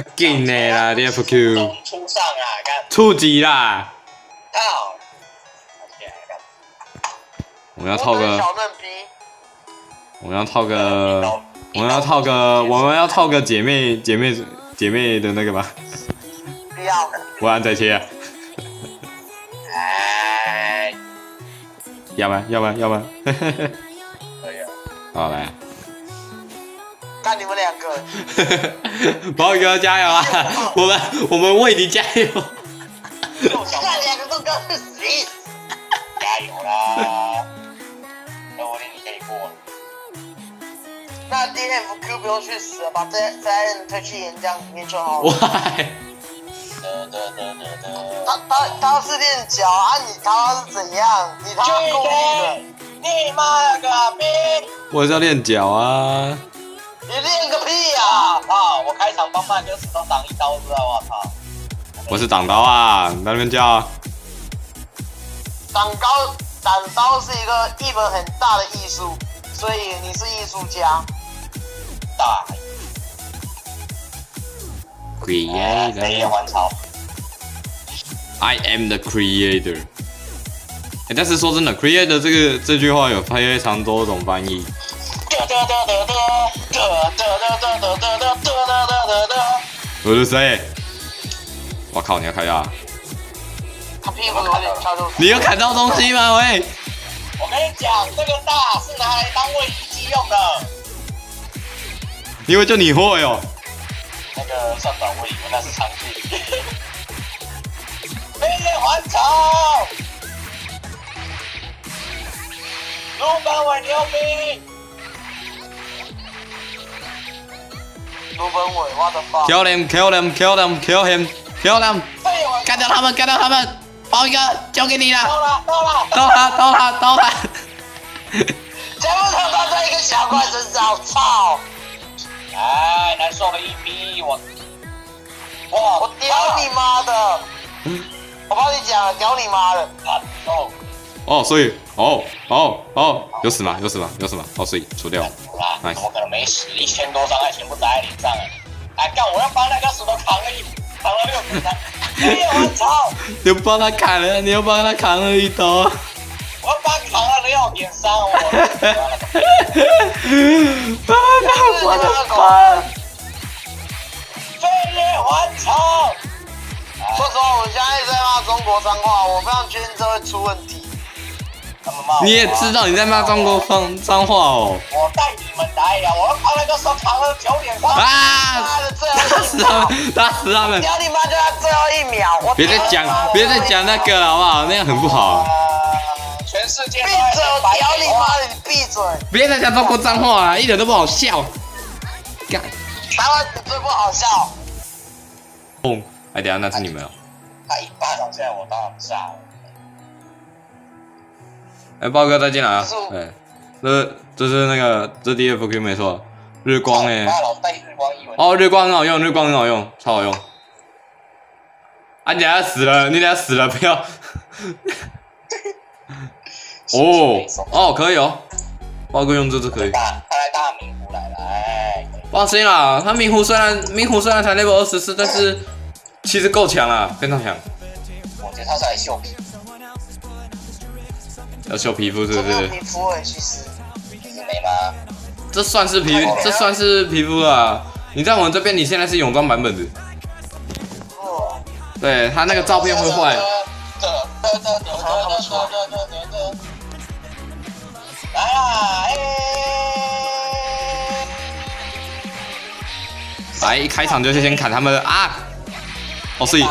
紧的啦 ，DFQ 出上啊，看触及啦。 套， 我们要套个， 小嫩逼， 我们要套个，我们要套个姐妹的那个吧。 不要。 不然再切。 哎， 要不然。 可以啊。 好来。 看你们两个。 宝宇哥加油啊！我们为你加油。 看两个都跟死。 加油啦！那我你可以过了。 那 DFQ 不用去死了，把ZN 推去岩浆里面就好了。他是练脚啊，你他是怎样？你他故意的。 你妈个逼！ 我是要练脚啊。 你练个屁呀！ 操！我开场帮麦哥死都挡一刀，知道我操！ 我是挡刀啊，你在那边叫。 挡刀是一门很大的艺术，所以你是艺术家。 大。 Creator。 飞叶还朝。 I am the creator。但是说真的 ，creator 这句话有非常多种翻译。我是谁？我靠！你要开啊！ 他屁股有点跳入。 你有砍到东西吗？喂！ 我跟你讲，这个大是拿来当位移机用的。 因为就你会哦。 那个算短位移，那是长距离。飞叶还朝。鲁班伟牛逼。 鲁本伟 ，what the fuck？ Kill him！ 干掉他们！宝宇哥交给你了！刀他！ 全部他妈在一个小怪身上，操！ 哎，难受了一逼，我屌你妈的！我帮你讲了，屌你妈的！ 哦，所以有死吗？哦，所以除掉。 怎么可能没死？1000多伤害全部打在脸上哎！干！我要帮那个石头扛了6点伤。哎呀！我操！ 你帮他砍了，你又帮他扛了一刀。 我帮他扛了6点伤，我的妈！ 飞叶还朝。 说实话，我现在在骂中国脏话，我非常确定这会出问题。 你也知道你在骂中国脏话哦。 我带你们来呀！我要帮那个时候扛了9点伤。 啊！打死他们！ 屌你妈！就在最后1秒！ 别再讲那个了好不好？那样很不好。 全世界闭嘴！屌你妈的！你闭嘴！ 别再讲中国脏话了，一点都不好笑。干！ 台湾最不好笑。 砰！哎，等下那是你们哦。 他一巴掌下来，我当然炸了。 哎，豹哥再进来啊！哎，这是那个这 DFQ 没错，日光哎。哦，日光很好用，超好用。啊，你等下死了，不要。哦，可以哦，豹哥用这可以。 他来大明湖来了，哎。 放心啦，他明湖虽然才 level 24，但是其实够强啦，非常强。 我觉得他是来秀皮。 要秀皮肤是不是？ 皮肤哎，其实没吗？ 这算是皮肤啊！你在我们这边，你现在是泳装版本的。对他那个照片会坏。 来啦！ 来，一开场就先砍他们啊！哦，所以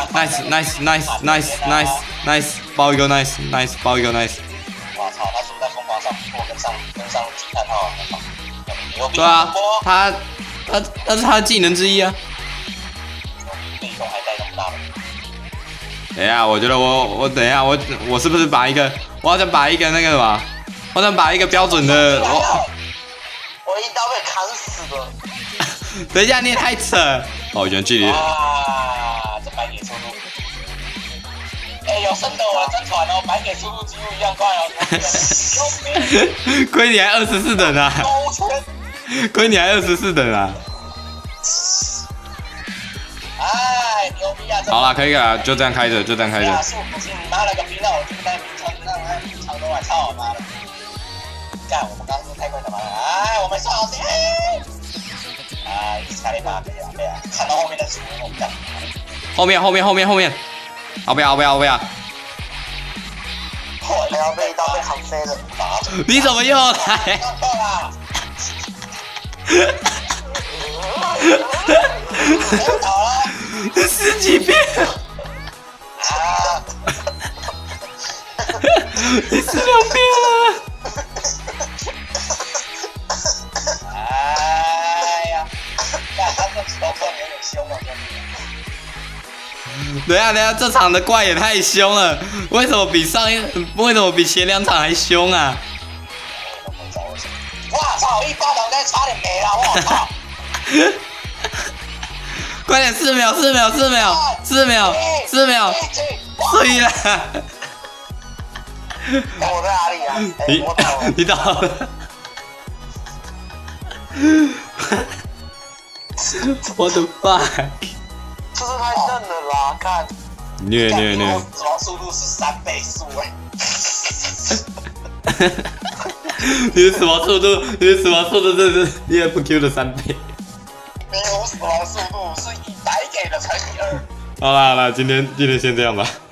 nice， 包一个 nice， 包一个 nice。 我操，他是不是在疯狂上破跟上击探号？ 对啊，他是他的技能之一啊。 被动还带那么大的。 等一下，我觉得等一下我是不是我好像把一个那个什么，我想把一个标准的我一刀被砍死了。 等一下，你也太扯！哦，远距离。 啊，这白给速度。哎，有升得我的真传哦，白给速度几乎一样快哦。 亏你还24等啊！亏你还24等啊！ 牛逼啊！ 好了，可以了，就这样开着，就这样开着。 是我不是你妈了个逼，让我就在平常让他平常都来操我妈的！干，我们刚刚是太快了吗？哎，我们说好先。哎，差点把对啊，看到后面的主人我们干。 后面，要不要？ 不要被一刀被扛飞了。 你怎么又来？ 上课啦！我倒了。 十几遍。 啊！ 你死2遍了。 哎呀，干他这石头怪有点凶啊，兄弟。 等一下，这场的怪也太凶了，为什么比前2场还凶啊？ 哇操！一巴掌该差点没了，我操！ 快点，4秒，所以了， 我在哪里啊？ 你倒了。What the fuck？ 这是太嫩了啦！看， 虐！ 死亡速度是3倍速哎！ 你的死亡速度真的是 EFQ 的3倍。 没有死亡速度是100给的乘以2。 好啦，今天先这样吧。